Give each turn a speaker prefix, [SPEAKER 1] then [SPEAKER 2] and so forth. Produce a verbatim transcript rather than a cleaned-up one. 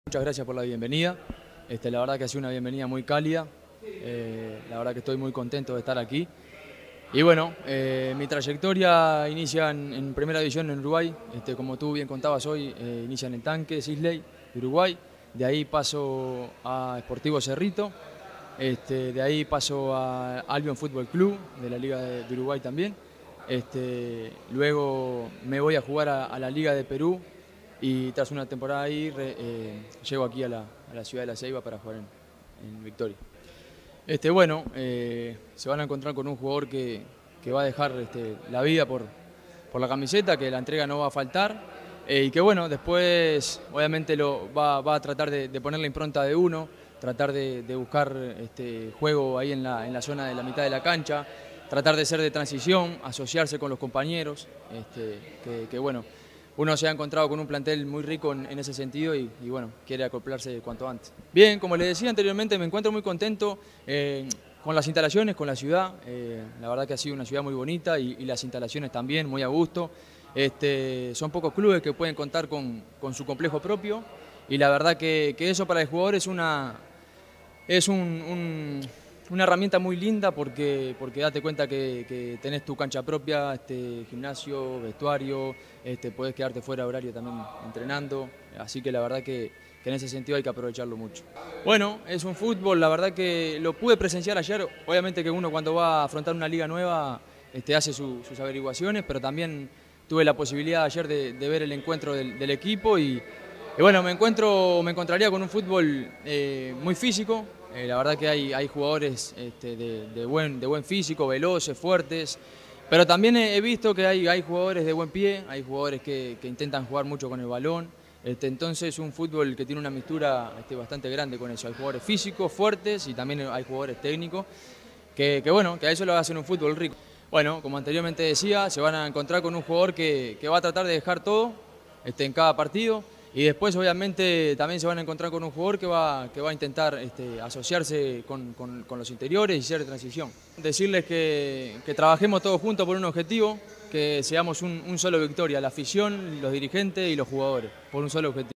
[SPEAKER 1] Muchas gracias por la bienvenida. Este, la verdad que ha sido una bienvenida muy cálida. Eh, la verdad que estoy muy contento de estar aquí. Y bueno, eh, mi trayectoria inicia en, en Primera División en Uruguay. Este, como tú bien contabas hoy, eh, inicia en el Tanque, Sisley, de Uruguay. De ahí paso a Sportivo Cerrito. Este, de ahí paso a Albion Fútbol Club, de la Liga de, de Uruguay también. Este, luego me voy a jugar a, a la Liga de Perú y tras una temporada ahí re, eh, llego aquí a la, a la ciudad de La Ceiba para jugar en, en Victoria. Este, bueno, eh, se van a encontrar con un jugador que, que va a dejar este, la vida por, por la camiseta, que la entrega no va a faltar eh, y que bueno, después obviamente lo, va, va a tratar de, de poner la impronta de uno, tratar de, de buscar este, juego ahí en la, en la zona de la mitad de la cancha, tratar de ser de transición, asociarse con los compañeros, este, que, que bueno, uno se ha encontrado con un plantel muy rico en, en ese sentido y, y bueno, quiere acoplarse cuanto antes. Bien, como les decía anteriormente, me encuentro muy contento eh, con las instalaciones, con la ciudad. Eh, la verdad que ha sido una ciudad muy bonita y, y las instalaciones también, muy a gusto. Este, son pocos clubes que pueden contar con, con su complejo propio y la verdad que, que eso para el jugador es una, es un, un, una herramienta muy linda porque, porque date cuenta que, que tenés tu cancha propia, este, gimnasio, vestuario, este, podés quedarte fuera de horario también entrenando, así que la verdad que, que en ese sentido hay que aprovecharlo mucho. Bueno, es un fútbol, la verdad que lo pude presenciar ayer, obviamente que uno cuando va a afrontar una liga nueva este, hace su, sus averiguaciones, pero también tuve la posibilidad ayer de, de ver el encuentro del, del equipo y, y bueno, me, encuentro, me encontraría con un fútbol eh, muy físico. Eh, la verdad que hay, hay jugadores este, de, de, buen, de buen físico, veloces, fuertes, pero también he, he visto que hay, hay jugadores de buen pie, hay jugadores que, que intentan jugar mucho con el balón, este, entonces un fútbol que tiene una mixtura este, bastante grande con eso. Hay jugadores físicos, fuertes y también hay jugadores técnicos, que, que bueno, que a eso lo hacen un fútbol rico. Bueno, como anteriormente decía, se van a encontrar con un jugador que, que va a tratar de dejar todo este, en cada partido. Y después, obviamente, también se van a encontrar con un jugador que va, que va a intentar este, asociarse con, con, con los interiores y ser de transición. Decirles que, que trabajemos todos juntos por un objetivo, que seamos un, un solo Victoria, la afición, los dirigentes y los jugadores, por un solo objetivo.